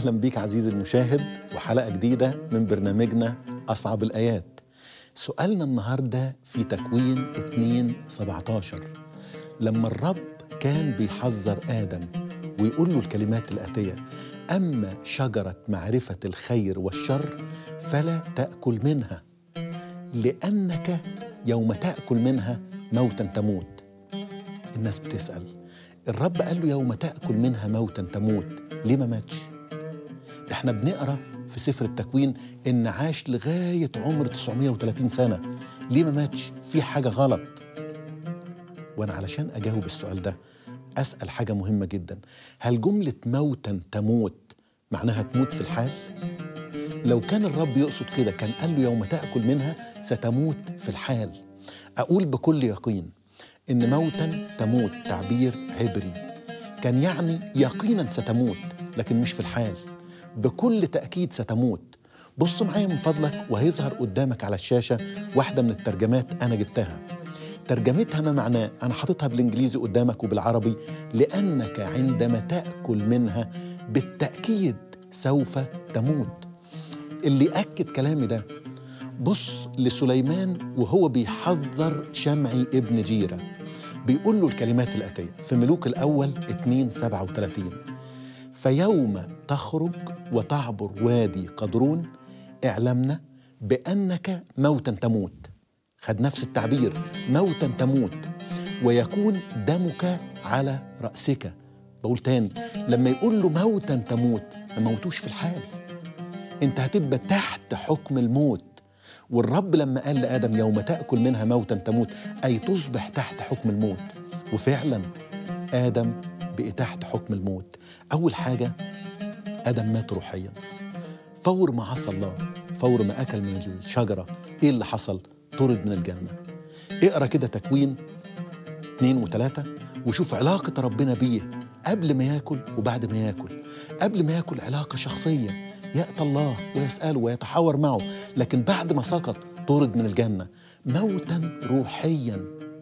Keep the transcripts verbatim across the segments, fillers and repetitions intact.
أهلا بيك عزيزي المشاهد وحلقة جديدة من برنامجنا أصعب الآيات. سؤالنا النهاردة في تكوين اتنين سبعتاشر، لما الرب كان بيحذر آدم ويقول له الكلمات الآتية: أما شجرة معرفة الخير والشر فلا تأكل منها لأنك يوم تأكل منها موتا تموت. الناس بتسأل، الرب قال له يوم تأكل منها موتا تموت، ليه ما ماتش؟ ده احنا بنقرأ في سفر التكوين إن عاش لغاية عمر تسعمائة وثلاثين سنة، ليه ما ماتش؟ في حاجة غلط. وأنا علشان أجاوب السؤال ده أسأل حاجة مهمة جدا: هل جملة موتا تموت معناها تموت في الحال؟ لو كان الرب يقصد كده كان قال له يوم تأكل منها ستموت في الحال. أقول بكل يقين إن موتا تموت تعبير عبري، كان يعني يقينا ستموت لكن مش في الحال، بكل تأكيد ستموت. بص معايا من فضلك وهيظهر قدامك على الشاشة واحدة من الترجمات أنا جبتها. ترجمتها ما معناه، أنا حاططها بالإنجليزي قدامك وبالعربي: لأنك عندما تأكل منها بالتأكيد سوف تموت. اللي أكد كلامي ده بص لسليمان وهو بيحذر شمعي ابن جيرة، بيقول له الكلمات الآتية في ملوك الأول اتنين سبعة وثلاثين: فيوم تخرج وتعبر وادي قدرون اعلمنا بأنك موتا تموت. خد نفس التعبير، موتا تموت، ويكون دمك على رأسك. بقول تاني، لما يقول له موتا تموت ما موتوش في الحال، انت هتبقى تحت حكم الموت. والرب لما قال لآدم يوم تأكل منها موتا تموت أي تصبح تحت حكم الموت، وفعلا آدم بقى تحت حكم الموت. أول حاجة، آدم مات روحيا فور ما عصى الله، فور ما أكل من الشجرة. إيه اللي حصل؟ طرد من الجنة. اقرأ كده تكوين اتنين وتلاتة وشوف علاقة ربنا بيه قبل ما يأكل وبعد ما يأكل. قبل ما يأكل علاقة شخصية، يأتي الله ويسأله ويتحاور معه، لكن بعد ما سقط طرد من الجنة موتا روحيا.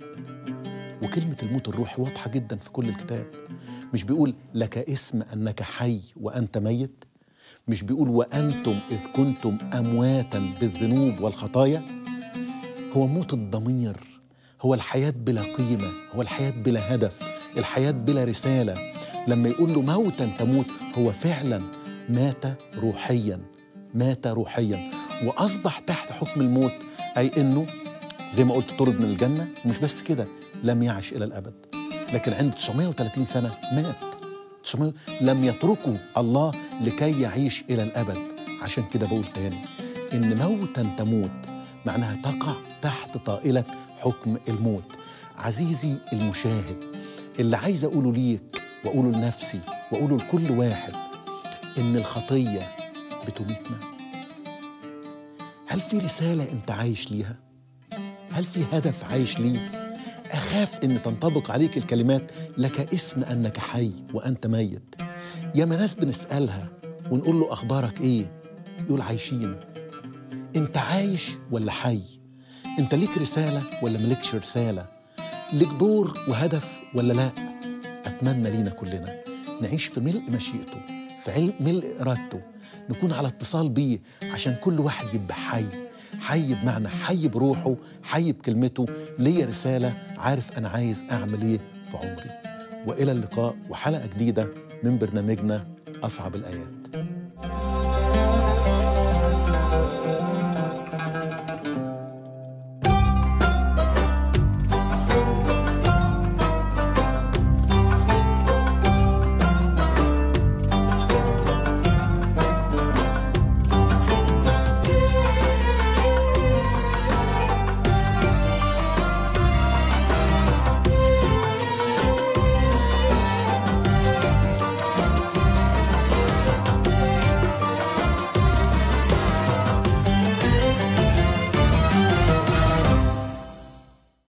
وكلمة الموت الروحي واضحة جدا في كل الكتاب. مش بيقول لك اسم أنك حي وأنت ميت؟ مش بيقول وأنتم إذ كنتم أمواتا بالذنوب والخطايا؟ هو موت الضمير، هو الحياة بلا قيمة، هو الحياة بلا هدف، الحياة بلا رسالة. لما يقول له موتا تموت هو فعلا مات روحيا، مات روحيا وأصبح تحت حكم الموت، أي إنه زي ما قلت طرد من الجنة. ومش بس كده، لم يعش إلى الأبد، لكن عند تسعمائة وثلاثين سنة مات. تسعمائة لم يتركه الله لكي يعيش إلى الأبد. عشان كده بقول تاني إن موتا تموت معناها تقع تحت طائلة حكم الموت. عزيزي المشاهد، اللي عايز أقوله ليك وأقوله لنفسي وأقوله لكل واحد إن الخطية بتميتنا. هل في رسالة أنت عايش ليها؟ هل في هدف عايش ليه؟ أخاف إن تنطبق عليك الكلمات لك اسم أنك حي وأنت ميت. ياما ناس بنسألها ونقول له أخبارك إيه؟ يقول عايشين. أنت عايش ولا حي؟ أنت ليك رسالة ولا ملكش رسالة؟ ليك دور وهدف ولا لا؟ أتمنى لينا كلنا نعيش في ملء مشيئته، في ملء إرادته، نكون على اتصال بيه، عشان كل واحد يبقى حي. حي بمعنى حي بروحه، حي بكلمته، ليا رسالة، عارف أنا عايز أعمل إيه في عمري. وإلى اللقاء وحلقة جديدة من برنامجنا أصعب الآيات.